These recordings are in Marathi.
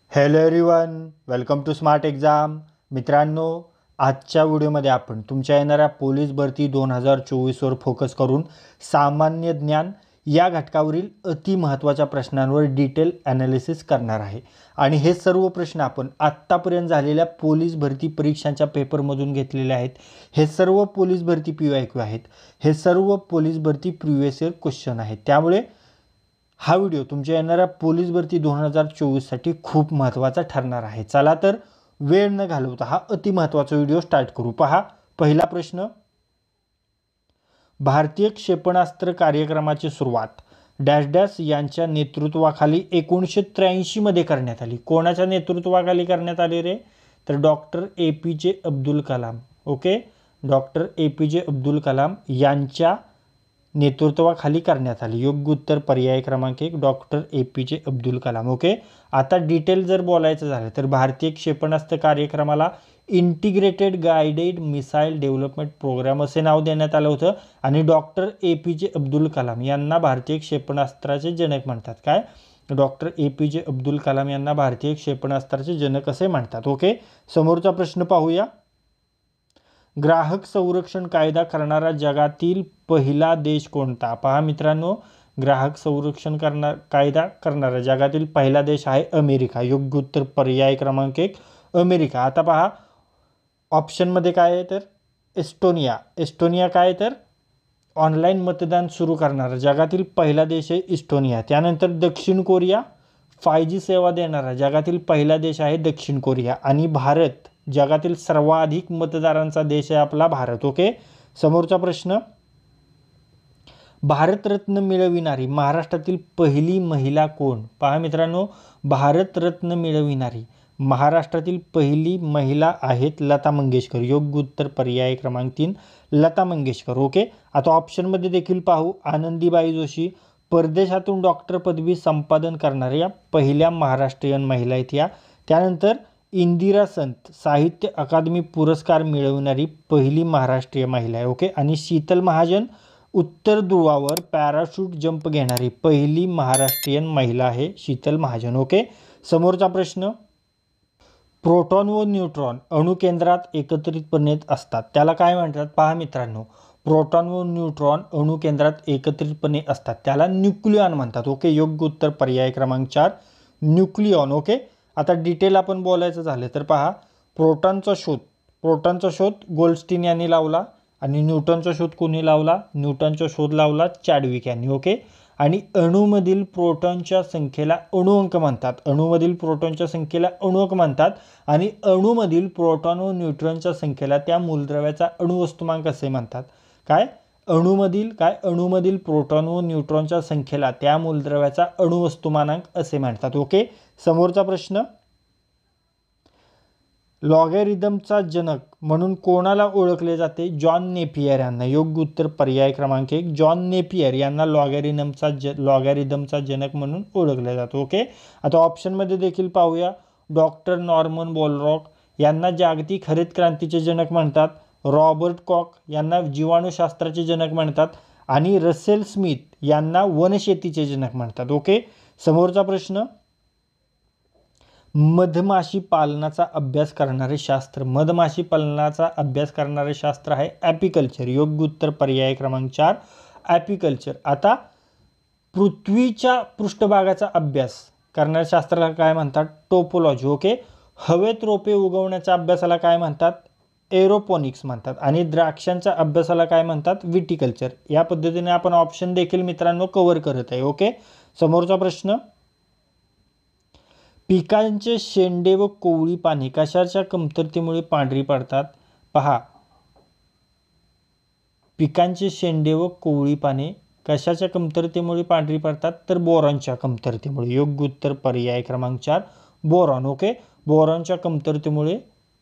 Hello everyone, welcome to smart exam. मित्रांनो, आजच्या व्हिडिओमध्ये आपण तुमच्या येणाऱ्या पोलीस भरती 2024वर फोकस करून सामान्य ज्ञान या घटकावरील अति महत्त्वाच्या प्रश्नांवर डिटेल ॲनालिसिस करणार आहे. आणि हे सर्व प्रश्न आपण आत्तापर्यंत झालेल्या पोलीस भरती परीक्षांच्या पेपरमधून घेतलेले आहेत. हे सर्व पोलीस भरती PYQ आहेत. हे सर्व पोलीस भरती प्रिव्हियस इयर क्वेश्चन आहेत. त्यामुळे हा व्हिडिओ तुमच्या येणाऱ्या पोलीस भरती 2024साठी खूप महत्त्वाचा ठरणार आहे. चला तर वेळ न घालवता हा अति महत्त्वाचा व्हिडिओ स्टार्ट करू. पहा, पहिला प्रश्न, भारतीय क्षेपणास्त्र कार्यक्रमाची सुरुवात डॅश डॅश यांच्या नेतृत्वाखाली 1983 मध्ये करण्यात आली. कोणाच्या नेतृत्वाखाली करण्यात आली रे? तर doctor APJ Abdul Kalam. Okay, doctor APJ Abdul Kalam यांच्या नेतृत्वाखाली करण्यात आली. योग्य उत्तर पर्याय क्रमांक 1, doctor APJ Abdul Kalam. Okay, आता डिटेल जर बोलायचं झालं तर भारतीय क्षेपणास्त्र कार्यक्रमाला integrated guided missile development programme असे नाव देण्यात आलं होतं. आणि डॉक्टर APJ अब्दुल कलाम यांना भारतीय क्षेपणास्त्राचे जनक म्हणतात. काय? डॉक्टर APJ अब्दुल कलाम यांना भारतीय क्षेपणास्त्राचे जनक असे म्हणतात. ओके, समोरचा प्रश्न पाहूया. ग्राहक संरक्षण कायदा करणारा जगातील पहिला देश कोणता? पहा मित्रांनो, ग्राहक संरक्षण कायदा करणारा जगातील पहिला देश आहे अमेरिका. योग्य उत्तर पर्याय क्रमांक 1, अमेरिका. आता पहा, ऑप्शनमध्ये काय आहे तर एस्टोनिया. एस्टोनिया काय तर ऑनलाईन मतदान सुरू करणारा जगातील पहिला देश आहे एस्टोनिया. त्यानंतर दक्षिण कोरिया, 5G सेवा देणारा जगातील पहिला देश आहे दक्षिण कोरिया. आणि भारत, जगातील सर्वाधिक मतदारांचा देश आहे आपला भारत. ओके, समोरचा प्रश्न, भारतरत्न मिळविणारी महाराष्ट्रातील पहिली महिला कोण? पहा मित्रांनो, भारतरत्न मिळविणारी महाराष्ट्रातील पहिली महिला आहेत लता मंगेशकर. योग्य उत्तर पर्याय क्रमांक 3, लता मंगेशकर. ओके, आता ऑप्शनमध्ये देखील पाहू. आनंदीबाई जोशी, परदेशातून डॉक्टर पदवी संपादन करणाऱ्या पहिल्या महाराष्ट्रीयन महिला आहेत या. त्यानंतर इंदिरा संत, साहित्य अकादमी पुरस्कार मिळवणारी पहिली महाराष्ट्रीय महिला आहे. ओके, आणि शीतल महाजन, उत्तर ध्रुवावर पॅराशूट जंप घेणारी पहिली महाराष्ट्रीयन महिला आहे शीतल महाजन. ओके, समोरचा प्रश्न, प्रोटॉन व न्यूट्रॉन अणुकेंद्रात एकत्रितपणे असतात त्याला काय म्हणतात? पहा मित्रांनो, प्रोटॉन व न्यूट्रॉन अणुकेंद्रात एकत्रितपणे असतात त्याला न्यूक्लियॉन म्हणतात. ओके, योग्य उत्तर पर्याय क्रमांक 4, न्यूक्लियॉन. ओके, आता डिटेल आपण बोलायचं झालं तर पहा, प्रोटॉनचा शोध गोल्डस्टीन यांनी लावला. आणि न्यूटनचा शोध कोणी लावला? न्यूटनचा शोध लावला चॅडविक यांनी. ओके, आणि अणूमधील प्रोटॉनच्या संख्येला अणुअंक म्हणतात. अणूमधील प्रोटॉनच्या संख्येला अणुअंक म्हणतात. आणि अणूमधील प्रोटॉन व न्यूट्रॉनच्या संख्येला त्या मूलद्रव्याचा अणुवस्तुमांक असे म्हणतात. काय? अणूमधील प्रोटॉन व न्यूट्रॉनच्या संख्येला त्या मूलद्रव्याचा अणुवस्तुमानांक असे म्हणतात. ओके, समोरचा प्रश्न, लॉगॅरिदमचा जनक म्हणून कोणाला ओळखले जाते? जॉन नेपियर यांना. योग्य उत्तर पर्याय क्रमांक 1, जॉन नेपियर यांना लॉगॅरिदमचा जनक म्हणून ओळखले जातं. ओके, आता ऑप्शनमध्ये देखील पाहूया. डॉक्टर नॉर्मन बोरलॉग यांना जागतिक हरित क्रांतीचे जनक म्हणतात. रॉबर्ट कॉक यांना जीवाणूशास्त्राचे जनक म्हणतात. आणि रसेल स्मिथ यांना वनशेतीचे जनक म्हणतात. ओके, समोरचा प्रश्न, मधमाशी पालनाचा अभ्यास करणारे शास्त्र. मधमाशी पालनाचा अभ्यास करणारे शास्त्र आहे ॲपिकल्चर. योग्य उत्तर पर्याय क्रमांक 4, ॲपिकल्चर. आता पृथ्वीच्या पृष्ठभागाचा अभ्यास करणाऱ्या शास्त्राला काय म्हणतात? टोपोलॉजी. ओके, हवेत रोपे उगवण्याच्या अभ्यासाला काय म्हणतात? एरोपोनिक्स म्हणतात. आणि द्राक्षांच्या अभ्यासाला काय म्हणतात? विटिकल्चर. या पद्धतीने आपण ऑप्शन देखील मित्रांनो कव्हर करत आहे. ओके, समोरचा प्रश्न, पिकांचे शेंडे व कोवळी पाने कशाच्या कमतरतेमुळे पांढरी पडतात? पहा, पिकांचे शेंडे व कोवळी पाने कशाच्या कमतरतेमुळे पांढरी पडतात? तर बोरॉनच्या कमतरतेमुळे. योग्य उत्तर पर्याय क्रमांक 4, बोरॉन. ओके, बोरॉनच्या कमतरतेमुळे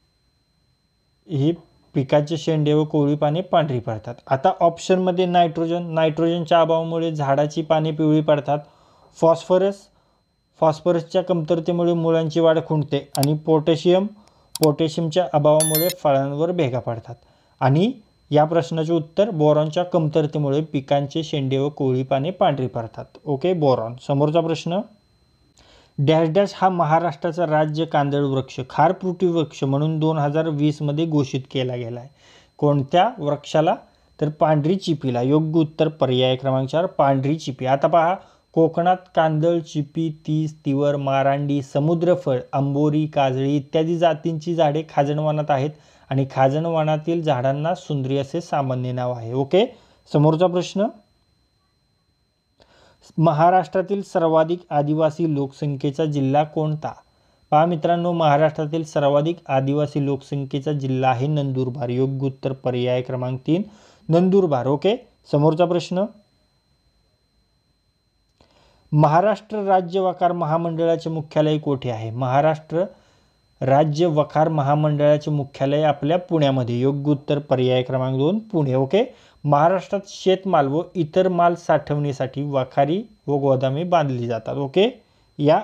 ही पिकाचे शेंडे व कोवळी पाने पांढरी पडतात. आता ऑप्शनमध्ये नायट्रोजनच्या अभावामुळे झाडाची पाने पिवळी पडतात. फॉस्फरसच्या कमतरतेमुळे मुळांची वाढ खुंटते. आणि पोटॅशियमच्या अभावामुळे फळांवर भेगा पडतात. आणि या प्रश्नाचे उत्तर, बोरॉनच्या कमतरतेमुळे पिकांचे शेंडे व कोवळी पाने पांढरी पडतात. Okay, boron. समोरचा प्रश्न, डॅश डॅश हा महाराष्ट्राचा राज्य कांदळ वृक्ष खारफुटी वृक्ष म्हणून 2020 मध्ये घोषित केला गेला आहे. कोणत्या वृक्षाला? तर पांढरी चिपीला. योग्य उत्तर पर्याय क्रमांक 4 पांढरी चिपी. आता पहा, कोकणात कांदळ, चिपी, तीस, तिवर, मारांडी, समुद्रफळ, आंबोरी, काजळी इत्यादी जातींची झाडे खाजणवनात आहेत आणि खाजणवनातील झाडांना सुंदरी असे सामान्य नाव आहे. ओके. समोरचा प्रश्न, महाराष्ट्रातील सर्वाधिक आदिवासी लोकसंख्येचा जिल्हा कोणता? पहा मित्रांनो, महाराष्ट्रातील सर्वाधिक आदिवासी लोकसंख्येचा जिल्हा आहे नंदुरबार. योग्य उत्तर पर्याय क्रमांक 3 नंदुरबार. ओके. समोरचा प्रश्न, महाराष्ट्र राज्य वकार महामंडळाचे मुख्यालय कोठे आहे? महाराष्ट्र राज्य वकार महामंडळाचे मुख्यालय आपल्या पुण्यामध्ये. योग्य उत्तर पर्याय क्रमांक 2 पुणे. ओके. महाराष्ट्रात शेतमाल व इतर माल साठवणीसाठी वखारी व गोदामे बांधली जातात. ओके. या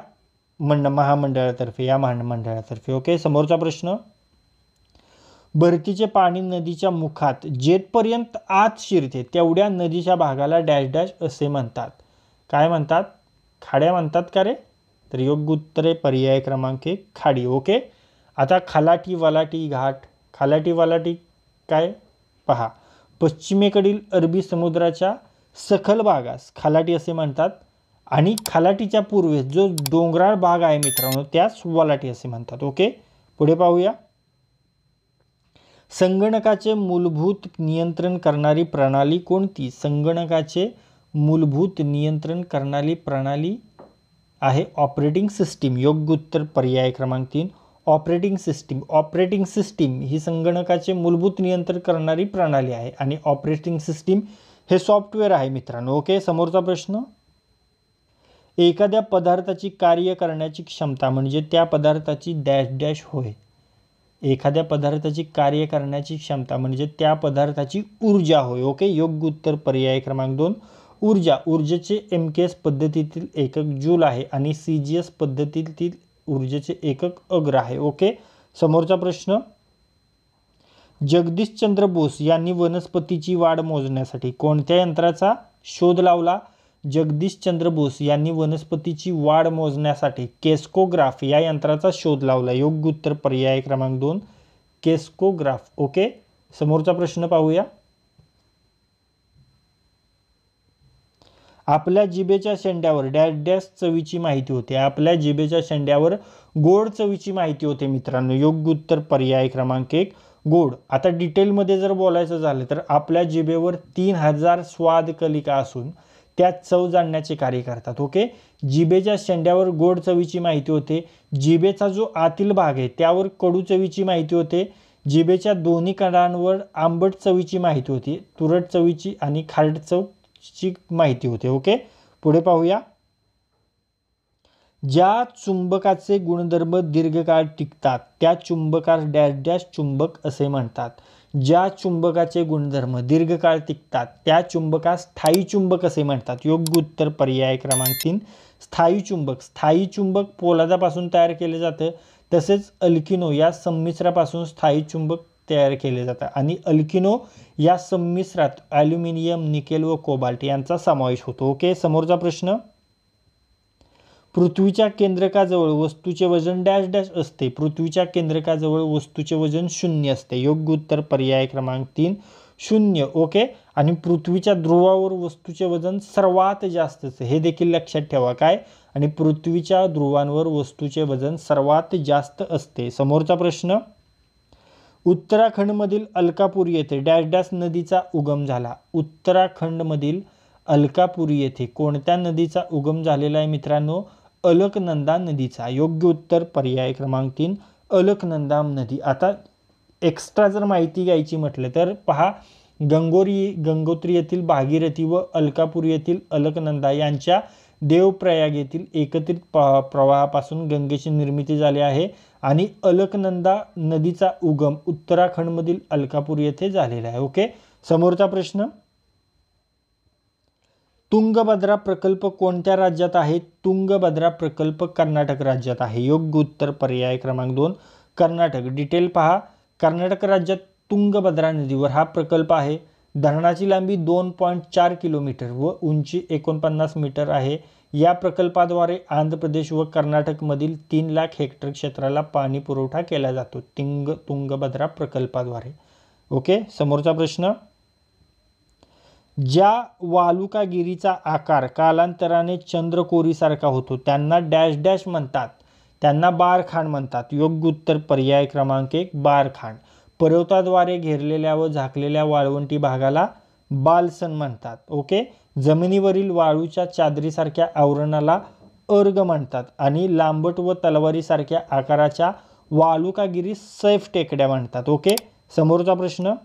महामंडळातर्फे. ओके. समोरचा प्रश्न, भरतीचे पाणी नदीच्या मुखात जेथपर्यंत आत शिरते तेवढ्या नदीच्या भागाला डॅश डॅश असे म्हणतात. काय म्हणतात? खाड्या म्हणतात का रे? तर योग्य उत्तर आहे पर्याय क्रमांक 1 खाडी. ओके. आता खालाटी वलाटी घाट. खालाटी वलाटी काय? पहा, पश्चिमेकडील अरबी समुद्राच्या सखल भागास खालाटी असे म्हणतात आणि खालाटीच्या पूर्वेस जो डोंगराळ भाग आहे मित्रांनो त्यास वलाटी असे म्हणतात. ओके. पुढे पाहूया, संगणकाचे मूलभूत नियंत्रण करणारी प्रणाली कोणती? संगणकाचे मूलभूत नियंत्रण करणारी प्रणाली आहे ऑपरेटिंग सिस्टीम. योग्य उत्तर पर्याय क्रमांक 3 ऑपरेटिंग सिस्टीम. ऑपरेटिंग सिस्टीम ही संगणकाचे मूलभूत नियंत्रण करणारी प्रणाली आहे आणि ऑपरेटिंग सिस्टीम हे सॉफ्टवेअर आहे मित्रांनो. ओके. समोरचा प्रश्न, एखाद्या पदार्थाची कार्य करण्याची क्षमता म्हणजे त्या पदार्थाची डॅश डॅश होय. एखाद्या पदार्थाची कार्य करण्याची क्षमता म्हणजे त्या पदार्थाची ऊर्जा होय. ओके. योग्य उत्तर पर्याय क्रमांक 2 ऊर्जा. ऊर्जेचे MKS पद्धतीतील एकक जूल आहे आणि CGS पद्धतीतील ऊर्जेचे एकक अग्र आहे. ओके. समोरचा प्रश्न, जगदीशचंद्र बोस यांनी वनस्पतीची वाढ मोजण्यासाठी कोणत्या यंत्राचा शोध लावला? जगदीशचंद्र बोस यांनी वनस्पतीची वाढ मोजण्यासाठी केस्कोग्राफ या यंत्राचा शोध लावला. योग्य उत्तर पर्याय क्रमांक 2 केस्कोग्राफ. ओके. समोरचा प्रश्न पाहूया, आपल्या जिभेच्या शेंड्यावर डॅश डॅश चवीची माहिती होते. आपल्या जिभेच्या शेंड्यावर गोड चवीची माहिती होते मित्रांनो. योग्य उत्तर पर्याय क्रमांक 1 गोड. आता डिटेलमध्ये जर बोलायचं झालं तर आपल्या जिभेवर 3000 स्वाद कलिका असून त्या चव जाणण्याचे कार्य करतात. ओके. जिभेच्या शेंड्यावर गोड चवीची माहिती होते. जिभेचा जो आतील भाग आहे त्यावर कडू चवीची माहिती होते. जिभेच्या दोन्ही कडांवर आंबट चवीची माहिती होती. तुरट चवीची आणि खारट चवची माहिती होते. ओके. पुढे पाहूया, ज्या चुंबकाचे गुणधर्म दीर्घकाळ टिकतात त्या चुंबकास डॅश डॅश चुंबक असे म्हणतात. ज्या चुंबकाचे गुणधर्म दीर्घकाळ टिकतात त्या चुंबकास स्थायी चुंबक असे म्हणतात. योग्य उत्तर पर्याय क्रमांक 3 स्थायी चुंबक. स्थायी चुंबक पोलादापासून तयार केले जातं. तसेच अल्किनो या संमिश्रापासून स्थायी चुंबक तयार केले जातात आणि अल्किनो या संमिश्रात ॲल्युमिनियम, निकेल व कोबाल्ट यांचा समावेश होतो. ओके. समोरचा प्रश्न, पृथ्वीच्या केंद्रकाजवळ वस्तूचे वजन डॅश डॅश असते. पृथ्वीच्या केंद्रकाजवळ वस्तूचे वजन 0 असते. योग्य उत्तर पर्याय क्रमांक 3 0. ओके. आणि पृथ्वीच्या ध्रुवावर वस्तूचे वजन सर्वात जास्त असते. हे देखील लक्षात ठेवा. काय? आणि पृथ्वीच्या ध्रुवांवर वस्तूचे वजन सर्वात जास्त असते. समोरचा प्रश्न, उत्तराखंडमधील अलकापुरी येथे डॅश डॅश नदीचा उगम झाला. उत्तराखंडमधील अलकापुरी येथे कोणत्या नदीचा उगम झालेला आहे मित्रांनो? अलकनंदा नदीचा. योग्य उत्तर पर्याय क्रमांक 3 अलकनंदा नदी. आता एक्स्ट्रा जर माहिती घ्यायची म्हटलं तर पहा, गंगोत्री येथील भागीरथी व अलकापुरी येथील अलकनंदा यांच्या देवप्रयाग येथील एकत्रित प्रवाहापासून गंगेची निर्मिती झाली आहे आणि अलकनंदा नदीचा उगम उत्तराखंडमधील अलकापुरी येथे झालेला आहे. ओके. समोरचा प्रश्न, तुंगभद्रा प्रकल्प कोणत्या राज्यात आहे? तुंगभद्रा प्रकल्प कर्नाटक राज्यात आहे. योग्य उत्तर पर्याय क्रमांक 2 कर्नाटक. डिटेल पहा, कर्नाटक राज्यात तुंगभद्रा नदीवर हा प्रकल्प आहे. धरणाची लांबी 2.4 किलोमीटर व उंची 49 मीटर आहे. या प्रकल्पाद्वारे आंध्र प्रदेश व कर्नाटकमधील 3 लाख हेक्टर क्षेत्राला पाणी पुरवठा केला जातो तुंगभद्रा प्रकल्पाद्वारे. ओके, समोरचा प्रश्न. ज्या वालुकागिरीचा आकार कालांतराने चंद्रकोरीसारखा होतो त्यांना डॅश डॅश म्हणतात, त्यांना बारखाण म्हणतात. योग्य उत्तर पर्याय क्रमांक 1 बारखाण. पर्वताद्वारे घेरलेल्या व झाकलेल्या वाळवंटी भागाला बालसन म्हणतात. ओके, जमिनीवरील वाळूच्या चादरीसारख्या आवरणाला अर्ग म्हणतात आणि लांबट व तलवारीसारख्या आकाराच्या वालुकागिरी सैफ टेकड्या म्हणतात. ओके, समोरचा प्रश्न.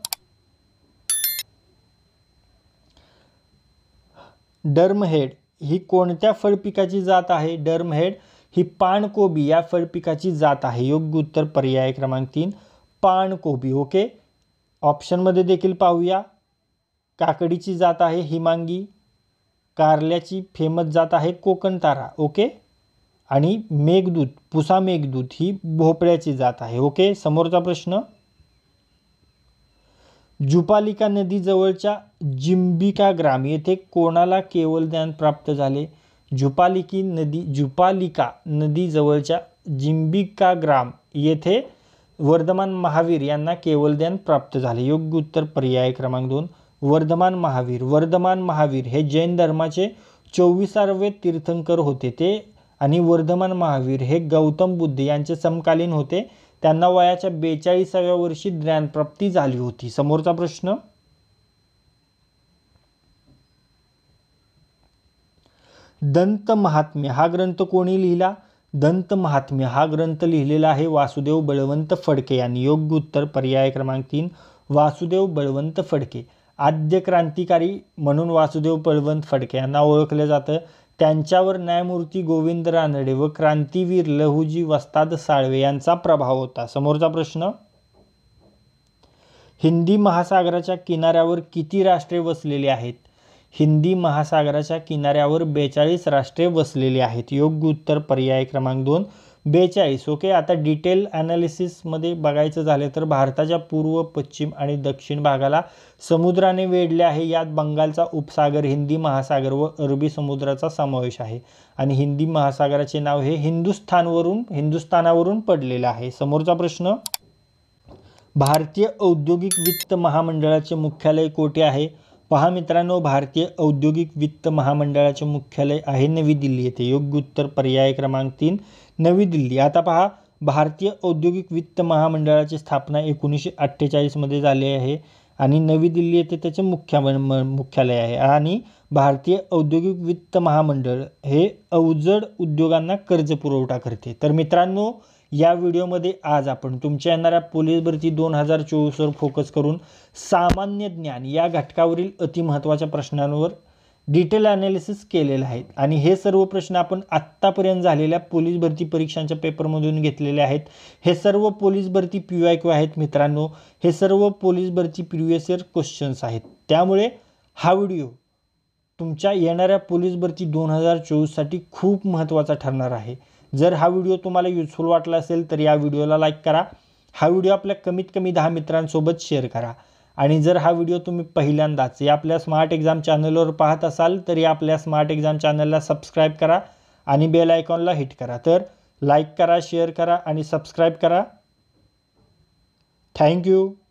डर्महेड ही कोणत्या फळपिकाची जात आहे? डर्महेड ही पाणकोबी या फळपिकाची जात आहे. योग्य उत्तर पर्याय क्रमांक 3 पाणकोबी. ओके, ऑप्शनमध्ये देखील पाहूया. काकडीची जात आहे हिमांगी, कारल्याची फेमस जात आहे कोकणतारा. ओके, आणि मेघदूत पुसा मेघदूत ही भोपळ्याची जात आहे. ओके, समोरचा प्रश्न. जुपालिका नदी जवळच्या जिंबिका ग्राम येथे कोणाला केवल ज्ञान प्राप्त झाले? जुपालिका नदी जवळच्या जिंबिका ग्राम येथे वर्धमान महावीर यांना केवल ज्ञान प्राप्त झाले. योग्य उत्तर पर्याय क्रमांक 2 वर्धमान महावीर. वर्धमान महावीर हे जैन धर्माचे 24वे तीर्थंकर होते ते, आणि वर्धमान महावीर हे गौतम बुद्ध यांचे समकालीन होते. त्यांना वयाच्या 42व्या वर्षी ज्ञानप्राप्ती झाली होती. समोरचा प्रश्न. दंत महात्म्य हा ग्रंथ कोणी लिहिला? दंत महात्म्य हा ग्रंथ लिहिलेला आहे वासुदेव बळवंत फडके यांनी. योग्य उत्तर पर्याय क्रमांक 3 वासुदेव बळवंत फडके. आद्य क्रांतिकारी म्हणून वासुदेव बळवंत फडके यांना ओळखलं जातं. त्यांच्यावर न्यायमूर्ती गोविंद रानडे व क्रांतीवीर लहुजी वस्ताद साळवे यांचा प्रभाव होता. समोरचा प्रश्न. हिंदी महासागराच्या किनाऱ्यावर किती राष्ट्रे वसलेली आहेत? हिंदी महासागराच्या किनाऱ्यावर 42 राष्ट्रे वसलेली आहेत. योग्य उत्तर पर्याय क्रमांक 2 42. ओके, आता डिटेल ॲनालिसिसमध्ये बघायचं झालं तर भारताच्या पूर्व, पश्चिम आणि दक्षिण भागाला समुद्राने वेढले आहे. यात बंगालचा उपसागर, हिंदी महासागर व अरबी समुद्राचा समावेश आहे. आणि हिंदी महासागराचे नाव हे हिंदुस्थानावरून पडलेलं आहे. समोरचा प्रश्न. भारतीय औद्योगिक वित्त महामंडळाचे मुख्यालय कोठे आहे? पहा मित्रांनो, भारतीय औद्योगिक वित्त महामंडळाचे मुख्यालय आहे नवी दिल्ली येथे. योग्य उत्तर पर्याय क्रमांक 3 नवी दिल्ली. आता पहा, भारतीय औद्योगिक वित्त महामंडळाची स्थापना 1948 मध्ये झाली आहे आणि नवी दिल्ली येथे त्याचे मुख्यालय आहे. आणि भारतीय औद्योगिक वित्त महामंडळ हे अवजड उद्योगांना कर्ज पुरवठा करते. तर मित्रांनो, या व्हिडिओमध्ये आज आपण तुमच्या येणाऱ्या पोलीस भरती 2024वर फोकस करून सामान्य ज्ञान या घटकावरील अतिमहत्त्वाच्या प्रश्नांवर डिटेल ॲनालिसिस केलेलं आहे. आणि हे सर्व प्रश्न आपण आत्तापर्यंत झालेल्या पोलीस भरती परीक्षांच्या पेपरमधून घेतलेले आहेत. हे सर्व पोलीस भरती PYQ आहेत मित्रांनो. हे सर्व पोलीस भरती प्रिव्हियस इयर क्वेश्चन्स आहेत. त्यामुळे हा व्हिडिओ तुमच्या येणाऱ्या पोलीस भरती 2024साठी खूप महत्त्वाचा ठरणार आहे. जर हा व्हिडिओ तुम्हाला युजफुल वाटला असेल तर या व्हिडिओला लाईक करा. हा व्हिडिओ आपल्या कमीत कमी 10 मित्रांसोबत शेअर करा. आणि जर हा व्हिडिओ तुम्ही पहिल्यांदाच या आपल्या स्मार्ट एक्झाम चॅनलवर पाहत असाल तर या आपल्या स्मार्ट एक्झाम चॅनलला सबस्क्राईब करा आणि बेल आयकॉनला हिट करा. तर लाईक करा, शेअर करा आणि सबस्क्राईब करा. थँक्यू.